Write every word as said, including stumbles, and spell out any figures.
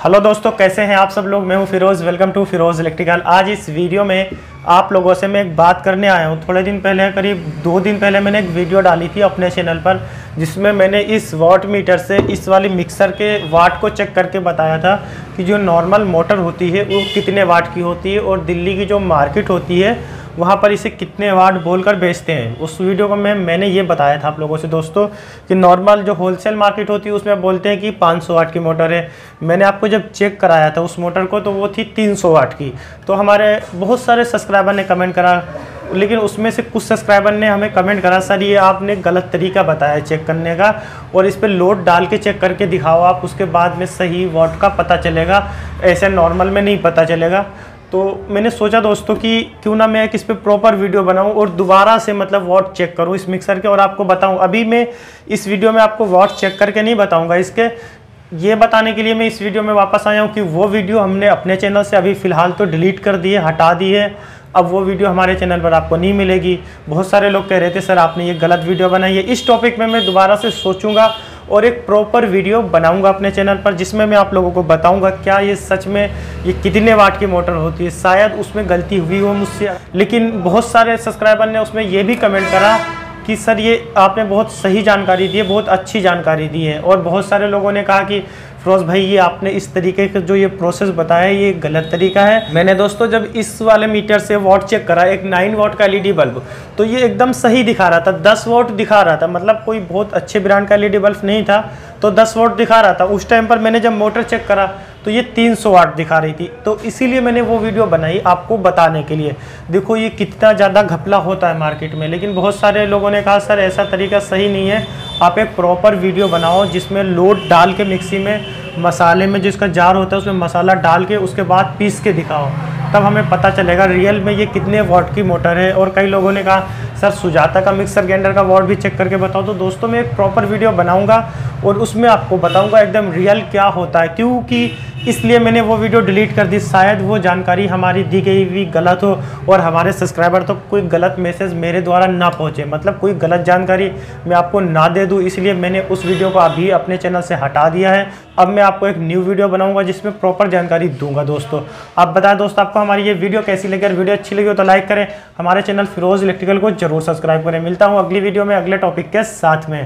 Hello दोस्तों, कैसे हैं आप सब लोग। मैं हूं Firoz, welcome to Firoz electrical. आज इस वीडियो में आप लोगों से मैं एक बात करने आया हूं। थोड़े दिन पहले, करीब दो दिन पहले मैंने एक वीडियो डाली थी अपने चैनल पर, जिसमें मैंने इस वाट मीटर से इस वाली मिक्सर के वाट को चेक करके बताया था कि जो नॉर्मल मोटर होती है वो कितने वाट की होती है और दिल्ली की जो मार्केट होती है वहाँ पर इसे कितने वाट बोलकर बेचते हैं। उस वीडियो को मैं मैंने ये बताया था आप लोगों से दोस्तों कि नॉर्मल जो होलसेल मार्केट होती है उसमें बोलते हैं कि पाँच सौ वाट की मोटर है। मैंने आपको जब चेक कराया था उस मोटर को तो वो थी तीन सौ वाट की। तो हमारे बहुत सारे सब्सक्राइबर ने कमेंट करा, लेकिन उसमें से कुछ सब्सक्राइबर ने हमें कमेंट करा, सर ये आपने गलत तरीका बताया चेक करने का, और इस पर लोड डाल के चेक करके दिखाओ आप, उसके बाद में सही वाट का पता चलेगा, ऐसे नॉर्मल में नहीं पता चलेगा। तो मैंने सोचा दोस्तों कि क्यों ना मैं एक इस पर प्रॉपर वीडियो बनाऊं और दोबारा से मतलब वाट चेक करूं इस मिक्सर के और आपको बताऊं। अभी मैं इस वीडियो में आपको वाट चेक करके नहीं बताऊंगा, इसके ये बताने के लिए मैं इस वीडियो में वापस आया हूं कि वो वीडियो हमने अपने चैनल से अभी फ़िलहाल तो डिलीट कर दी है, हटा दी है। अब वो वीडियो हमारे चैनल पर आपको नहीं मिलेगी। बहुत सारे लोग कह रहे थे सर आपने ये गलत वीडियो बनाई है। इस टॉपिक में मैं दोबारा से सोचूंगा और एक प्रॉपर वीडियो बनाऊंगा अपने चैनल पर, जिसमें मैं आप लोगों को बताऊंगा क्या ये सच में ये कितने वाट की मोटर होती है। शायद उसमें गलती हुई हो मुझसे, लेकिन बहुत सारे सब्सक्राइबर ने उसमें ये भी कमेंट करा कि सर ये आपने बहुत सही जानकारी दी है, बहुत अच्छी जानकारी दी है। और बहुत सारे लोगों ने कहा कि फिरोज़ भाई ये आपने इस तरीके का जो ये प्रोसेस बताया ये गलत तरीका है। मैंने दोस्तों जब इस वाले मीटर से वाट चेक करा, एक नाइन वाट का एलईडी बल्ब, तो ये एकदम सही दिखा रहा था, दस वाट दिखा रहा था, मतलब कोई बहुत अच्छे ब्रांड का एलईडी बल्ब नहीं था, तो दस वाट दिखा रहा था। उस टाइम पर मैंने जब मोटर चेक करा तो ये तीन सौ वाट दिखा रही थी। तो इसीलिए मैंने वो वीडियो बनाई आपको बताने के लिए। देखो ये कितना ज़्यादा घपला होता है मार्केट में, लेकिन बहुत सारे लोगों ने कहा सर ऐसा तरीका सही नहीं है, आप एक प्रॉपर वीडियो बनाओ जिसमें लोड डाल के मिक्सी में मसाले में जिसका जार होता है उसमें मसाला डाल के उसके बाद पीस के दिखाओ, तब हमें पता चलेगा रियल में ये कितने वाट की मोटर है। और कई लोगों ने कहा सर सुजाता का मिक्सर ग्राइंडर का वाट भी चेक करके बताओ। तो दोस्तों मैं एक प्रॉपर वीडियो बनाऊंगा और उसमें आपको बताऊंगा एकदम रियल क्या होता है, क्योंकि इसलिए मैंने वो वीडियो डिलीट कर दी। शायद वो जानकारी हमारी दी गई हुई गलत हो और हमारे सब्सक्राइबर तो कोई गलत मैसेज मेरे द्वारा ना पहुंचे, मतलब कोई गलत जानकारी मैं आपको ना दे दूं, इसलिए मैंने उस वीडियो को अभी अपने चैनल से हटा दिया है। अब मैं आपको एक न्यू वीडियो बनाऊंगा जिसमें प्रॉपर जानकारी दूंगा। दोस्तों आप बताएं दोस्तों आपको हमारी ये वीडियो कैसी लगी। अगर वीडियो अच्छी लगी हो तो लाइक करें, हमारे चैनल फिरोज़ इलेक्ट्रिकल को जरूर सब्सक्राइब करें। मिलता हूँ अगली वीडियो में अगले टॉपिक के साथ में।